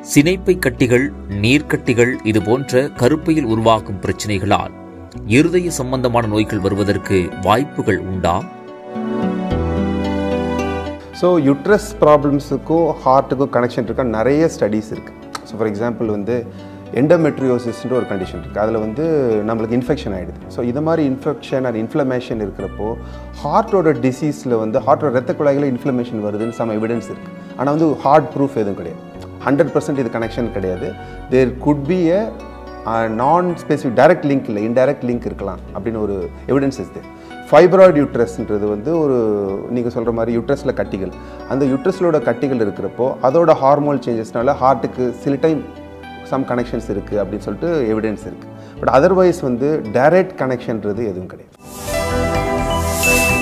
சினைப்பை கட்டிகள், நீர்க்கட்டிகள் இதுபோன்ற கருப்பையில் உருவாகும் பிரச்சனைகளால் இருதய சம்பந்தமான நோய்கள் வருவதற்கு வாய்ப்புகள் உண்டா? ஸோ யூட்ரஸ் ப்ராப்ளம்ஸுக்கும் ஹார்ட்டுக்கும் கனெக்ஷன் இருக்கா நிறைய ஸ்டடீஸ் இருக்குது. ஸோ ஃபார் எக்ஸாம்பிள் எண்டோமெட்ரியோசிஸ்ன்ற ஒரு கண்டிஷன் இருக்குது. அதில் நம்மளுக்கு இன்ஃபெக்ஷன் ஆகிடுது. ஸோ இது மாதிரி இன்ஃபெக்ஷன் அண்ட் இன்ஃப்ளமேஷன் இருக்கிறப்போ ஹார்ட்டோட டிசீஸில் ஹார்ட்டோட ரத்த குழாய்களில் இன்ஃப்ளமேஷன் வருதுன்னு சம் எவிடன்ஸ் இருக்குது. ஆனால் ஹார்ட் ப்ரூஃப் எதுவும் கிடையாது. 100% இது கனெக்ஷன் கிடையாது. தேர் good be a non specific direct link இல்லை, இன்டைரக்ட் லிங்க் இருக்கலாம் அப்படின்னு ஒரு எவிடன்ஸ் இருக்குது. ஃபைப்ராய்டு யூட்ரஸ்ன்றது நீங்கள் சொல்கிற மாதிரி யூட்ரஸில் கட்டிகள், அந்த யூட்ரஸிலோட கட்டிகள் இருக்கிறப்போ அதோட ஹார்மோன் சேஞ்சஸ்னால ஹார்ட்டுக்கு சில டைம் சம் கனெக்ஷன்ஸ் இருக்குது அப்படின்னு சொல்லிட்டு எவிடன்ஸ் இருக்குது. பட் அதர்வைஸ் டைரக்ட் கனெக்ஷன்றது எதுவும் கிடையாது.